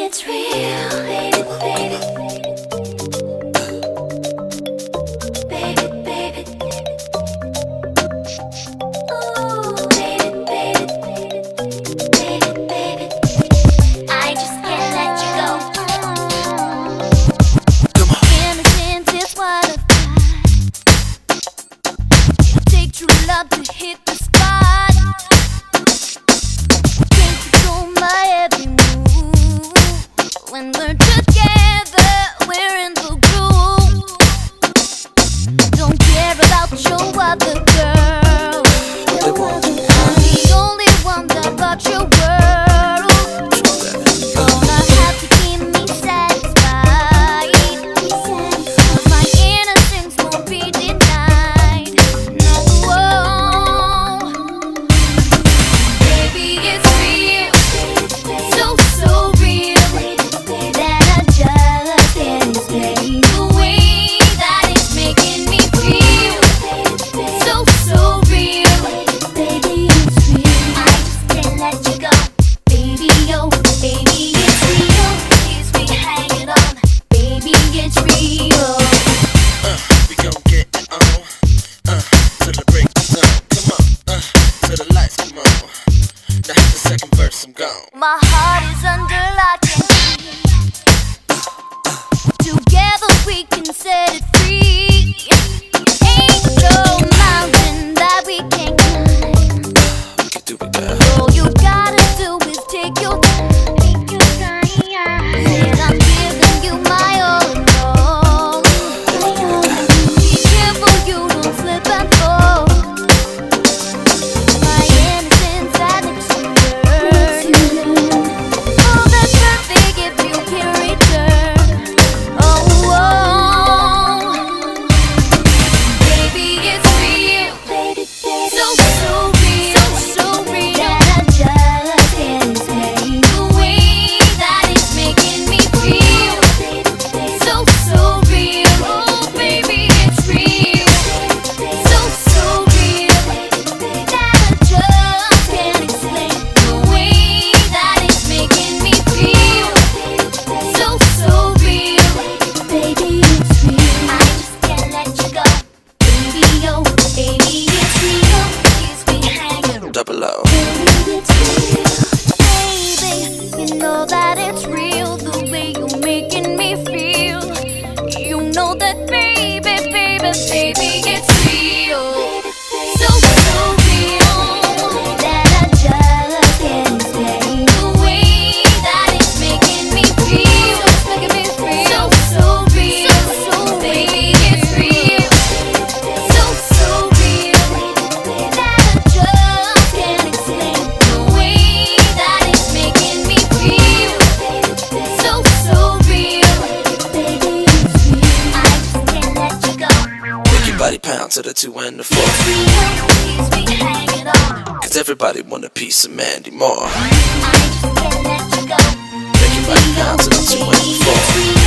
it's real, baby, baby. Baby, baby. Ooh, baby, baby. Baby, baby. I just can't let you go. Come on. Innocence is what I've got. Take true love to hit the spot. Can't control my every move. When we're together, we're in the groove. Don't care about your other girl. I'm the only one that got your world. Gonna have to keep me satisfied. My innocence won't be denied. No, baby, it's real, so real that I just can't explain the way that it's making me feel. So real, baby, it's real. I just can't let you go, baby, oh, baby, it's real. Keeps me hanging on, baby, it's real. We gon' get on, till the break is on. Come on, till the lights come on. Now hit the second verse, I'm gone. My heart is under lock and key. Together we can set it free. Ain't no mountain that we can't climb. We can do it, girl. All you gotta do is take your time. And I'm giving you my all in all. Be careful you don't slip and fall. My innocence that makes you burn. Oh, that's perfect if you can return. Oh, baby, it's real. So real, so real that I just can't explain the way that it's making me feel. So real, oh baby, it's real. So real that I just can't explain the way that it's making me feel. So real, baby, it's real. I just can't let you go, baby, oh, baby, it's real. Keeps me hanging. Double O. Baby, it's real. Baby, you know that it's real. The way you're making me feel. You know that, baby, baby, it's real. So real that I just can't explain the way that it's making me feel. So real, baby, it's real. So real that I just can't explain the way that it's making me feel. So real, baby, it's real. I just can't let you go. Make your body pound to the 2 and the 4. Keeps me hanging on. Cause everybody want a piece of Mandy Moore. I just can't let you go. Make your body pound to the 2 and the 4.